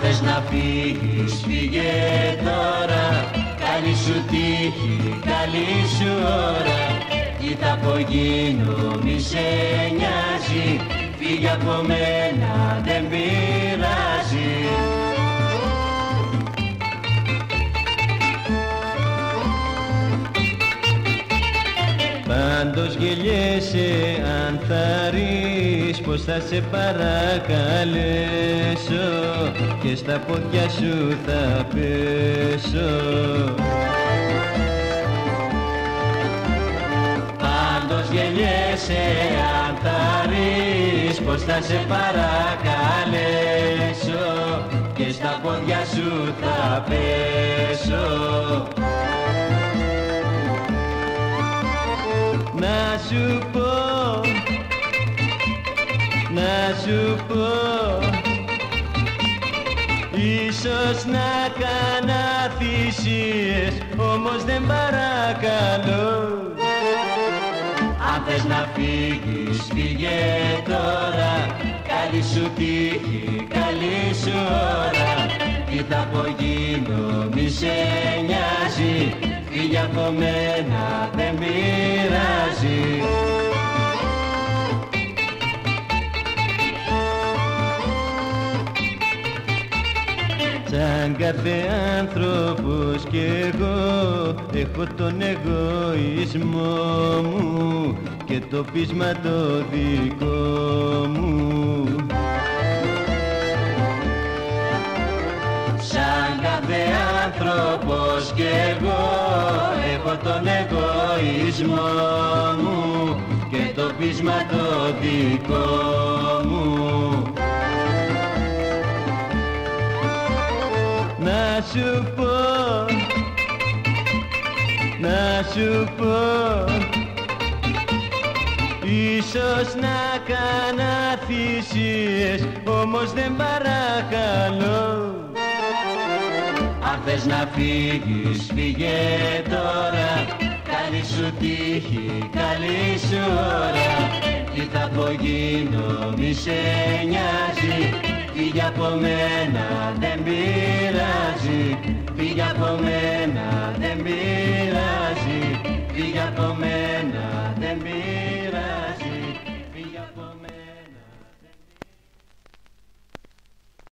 θες να φύγεις, φύγε τώρα. Καλή σου τύχη, καλή σου ώρα. Τι θα απογίνω, μη σε νοιάζει. Φύγε από μένα, δεν πειράζει. Πάντως γελιέσαι αν θα ρεις, πως θα σε παρακαλέσω και στα πόδια σου θα πέσω. Πάντως γελιέσαι αν θα ρεις, πως θα σε παρακαλέσω και στα πόδια σου θα πέσω. Να σου πω, να σου πω, ίσως να κάνα θυσίες, όμως δεν παρακαλώ. Αν θες να φύγεις, φύγε τώρα. Καλή σου τύχη, καλή σου ώρα. Τι θα απογίνω, μη σε νοιάζει. Φύγε από μένα, δεν πειράζει. Σαν κάθε άνθρωπος κι εγώ έχω τον εγωισμό μου και το πείσμα το δικό μου. Σαν κάθε άνθρωπος κι εγώ έχω τον εγωισμό μου και το πείσμα το δικό μου. Να σου πω, να σου πω, ίσως να κάνα θυσίες, όμως δεν παρακαλώ. Αν θες να φύγεις, φύγε τώρα. Καλή σου τύχη, καλή σου ώρα. Τι θα απογίνω, μη σε νοιάζει. Φύγε από μένα, δεν πειράζει. Φύγε από μένα, δεν πειράζει. Φύγε από μένα.